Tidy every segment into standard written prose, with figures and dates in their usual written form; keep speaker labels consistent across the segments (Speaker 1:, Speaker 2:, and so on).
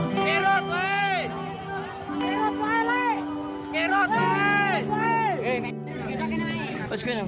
Speaker 1: Kerot, weh. Kerot, weh. Kerot, weh. Pas kena.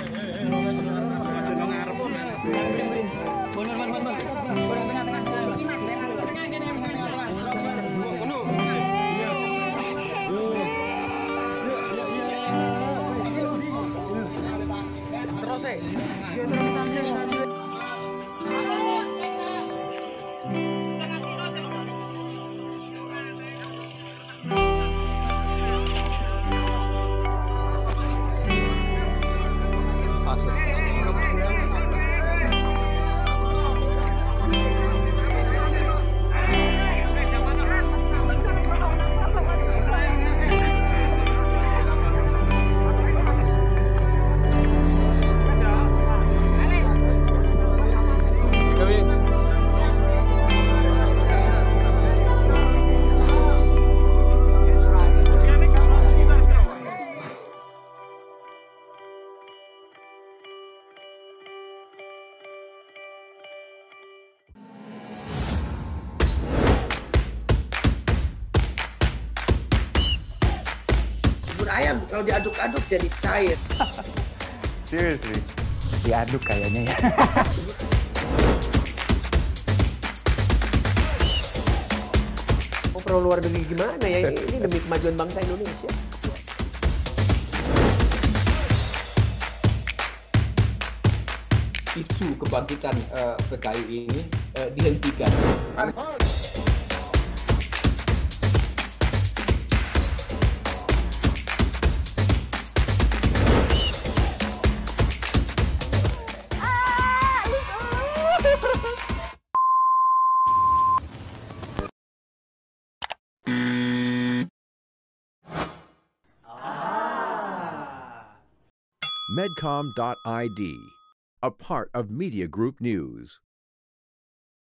Speaker 2: Ayam kalau diaduk-aduk jadi cair.
Speaker 3: Seriously, diaduk kayaknya ya.
Speaker 4: Oh, perlu luar negeri gimana ya? Ini demi kemajuan bangsa Indonesia.
Speaker 5: Isu kebangkitan PKI ini dihentikan.
Speaker 6: Medcom.id, a part of Media Group News.